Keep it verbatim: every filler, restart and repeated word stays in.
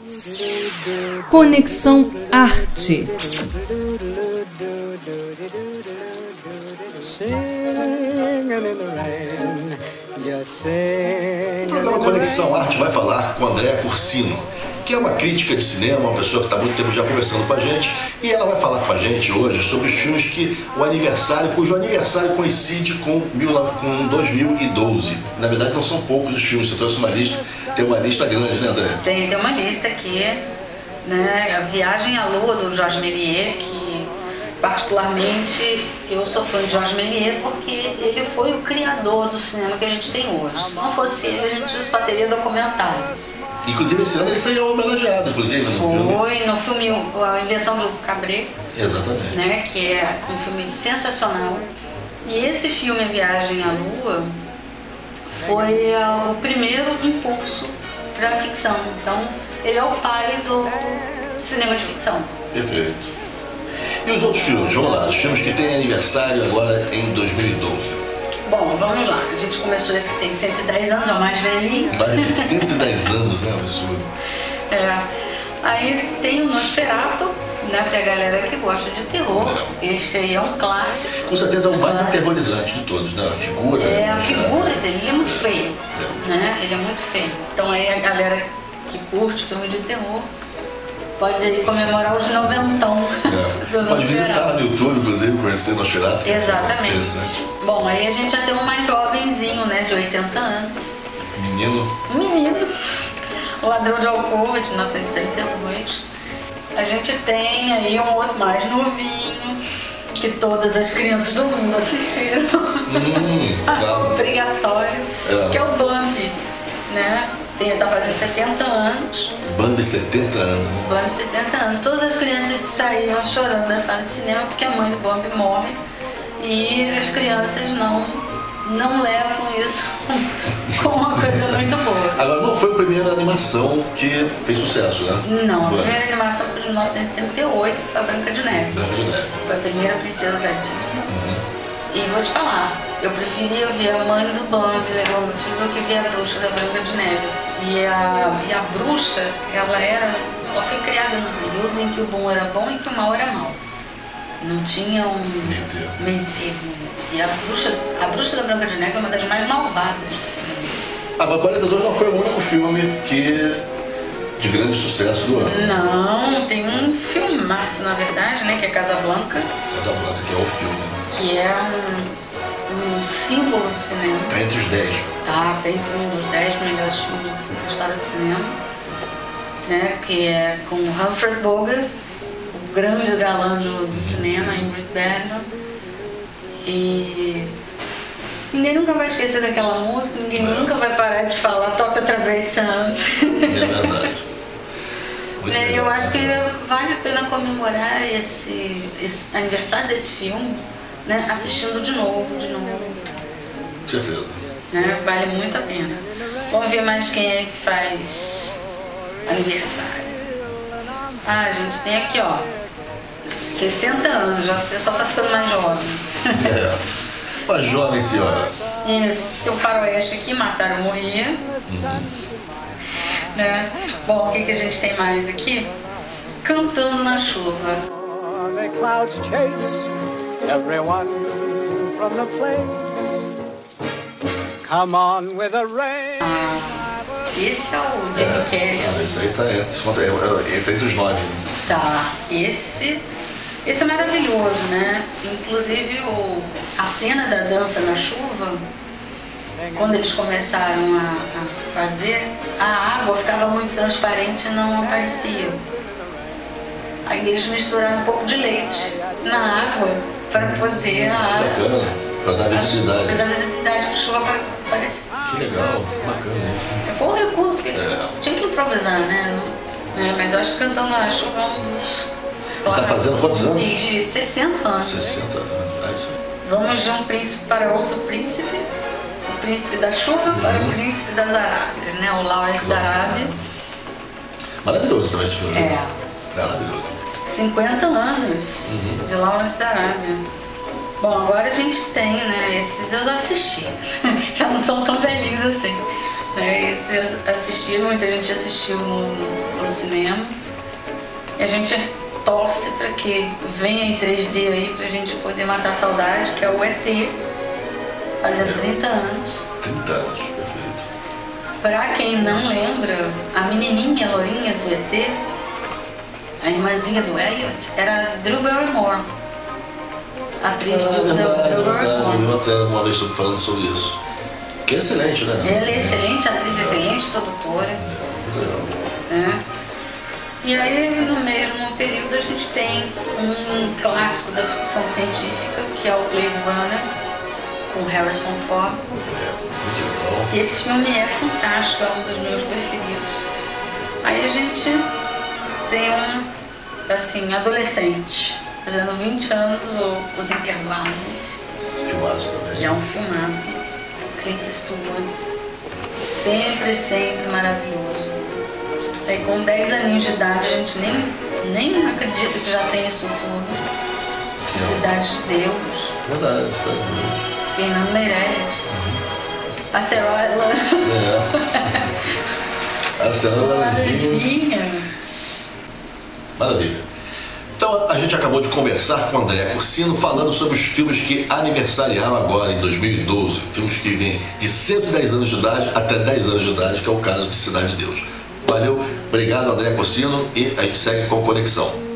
Conexão Arte. O programa Conexão Arte vai falar com Andréa Cursino, que é uma crítica de cinema, uma pessoa que está há muito tempo já conversando com a gente, e ela vai falar com a gente hoje sobre os filmes que o aniversário, cujo aniversário coincide com, com dois mil e doze. Na verdade, não são poucos os filmes, você trouxe uma lista, tem uma lista grande, né, André? Tem, tem uma lista aqui, né, A Viagem à Lua, do Georges Méliès, que particularmente eu sou fã de Georges Méliès porque ele foi o criador do cinema que a gente tem hoje. Se não fosse ele, a gente só teria documentário. Inclusive esse ano ele foi homenageado, inclusive, no filme. Foi, no filme A Invenção de Cabret. Exatamente. Né, que é um filme sensacional. E esse filme, A Viagem à Lua, foi uh, o primeiro impulso para a ficção. Então, ele é o pai do cinema de ficção. Perfeito. E os outros filmes? Vamos lá, os filmes que têm aniversário agora em dois mil e doze. Bom, vamos lá. A gente começou esse que tem cento e dez anos, é o mais velhinho. Mais cento e dez anos, né? Absurdo. É. Aí tem o Nosferatu, né? Pra galera que gosta de terror. É. Esse aí é um clássico. Com certeza é o mais aterrorizante de todos, né? A figura. É, a figura dele, ele é muito feio. É. Né? Ele é muito feio. Então aí a galera que curte filme de terror pode ir comemorar os noventão. É. Pode visitar no YouTube, inclusive, conhecer Nosferatu. Exatamente. Bom, aí a gente já tem um mais jovenzinho, né, de oitenta anos. Menino. Um menino. O Ladrão de Alcova, de mil novecentos e trinta e dois. A gente tem aí um outro mais novinho, que todas as crianças do mundo assistiram. Hum, claro. Obrigatório. É. Que é o Bambi, né? Tem, tá fazendo setenta anos. Bambi, setenta anos. Bambi, setenta anos. Todas as crianças saíram chorando da sala de cinema porque a mãe do Bambi morre. E as crianças não, não levam isso como uma coisa muito boa. Agora, não foi a primeira animação que fez sucesso, né? Não, a primeira animação foi de mil novecentos e trinta e oito, que foi a Branca de Neve. Branca de Neve. Foi a primeira princesa da Disney. Uhum. E vou te falar, eu preferia ver a mãe do Bambi levando tiro do que ver a bruxa da Branca de Neve. E a, e a bruxa, ela era, ela foi criada no período em que o bom era bom e que o mal era mal. Não tinha um meio termo. Meio termo. E a bruxa, a bruxa da Branca de Neve é uma das mais malvadas do cinema. Agora, quarenta e dois não foi o único filme que de grande sucesso do ano. Não, tem um filmaço, na verdade, né, que é Casablanca. Casablanca, que é o filme. Que é um, um símbolo do cinema. Tá entre os dez. Tá, tem um dos dez melhores filmes da história do cinema. Né, que é com Humphrey Bogart, o grande galã do, do cinema, Ingrid Bergman. E ninguém nunca vai esquecer daquela música, ninguém é. nunca vai parar de falar Toca outra vez, Sam. É verdade. Muito é, legal, eu acho que né? vale a pena comemorar esse, esse aniversário desse filme, né, assistindo de novo, de novo. Com certeza. Né, vale muito a pena. Vamos ver mais quem é que faz aniversário. Ah, gente, tem aqui, ó, sessenta anos, já, o pessoal tá ficando mais jovem. É, uma jovem senhora. Isso, tem o faroeste aqui, Mataram Morria. Uhum. Né? Bom, o que, que a gente tem mais aqui? Cantando na Chuva. The clouds chase everyone from the place. Come on with the rain. Ah, esse é o Jimmy É, Kelly. ah, esse aí tá entre, é, é, entre os nove. Tá, esse, esse é maravilhoso, né? Inclusive o, a cena da dança na chuva, quando eles começaram a, a fazer, a água ficava muito transparente e não aparecia. Aí eles misturaram um pouco de leite na água para poder a água. Bacana, para dar visibilidade. Para dar visibilidade para a chuva aparecer. Que legal, bacana isso. Foi um recurso que eles É. tinham que improvisar, né? É, mas eu acho que Cantando na Chuva é um dos. Ele tá fazendo quantos anos? De sessenta anos. sessenta anos, é isso aí. Vamos de um príncipe para outro príncipe. O príncipe da chuva Uhum. para o príncipe das Arábias, né? O Lawrence da Arábia. Maravilhoso também esse filme. É. Maravilhoso. cinquenta anos Uhum. de Lawrence da Arábia. Bom, agora a gente tem, né? Esses eu já assisti. Já não são tão velhinhos assim. É, esse assistiram, muita gente assistiu no, no cinema. E a gente torce para que venha em três D aí pra gente poder matar a saudade, que é o E T, fazendo trinta anos. trinta anos, perfeito. Pra quem não lembra, a menininha lourinha do E T, a irmãzinha do Elliot, era a Drew Barrymore. A atriz Ah, do é verdade, Drew é verdade. Eu Barrymore. vi até uma vez falando sobre isso. Que é excelente, né? Ela é excelente atriz, excelente produtora. É, muito legal. Né? E aí, no mesmo período, a gente tem um clássico da ficção científica, que é o Blade Runner, com Harrison Ford. É, muito legal. E esse filme é fantástico, é um dos meus preferidos. Aí a gente tem um, assim, adolescente, fazendo vinte anos, o Os Imperdoáveis. Filmaço também. Que é um filmaço. Clint Eastwood. Sempre, sempre maravilhoso. Aí com dez aninhos de idade, a gente nem, nem acredita que já tem isso tudo. Que é um- Cidade de Deus. Verdade, Cidade de Deus. Fernando Meirelles. Acerola. É. A senhora Laranjinha. Laranjinha. Maravilha. Então a gente acabou de conversar com o André Corsino falando sobre os filmes que aniversariaram agora em dois mil e doze. Filmes que vêm de cento e dez anos de idade até dez anos de idade, que é o caso de Cidade de Deus. Valeu, obrigado André Corsino, e a gente segue com Conexão.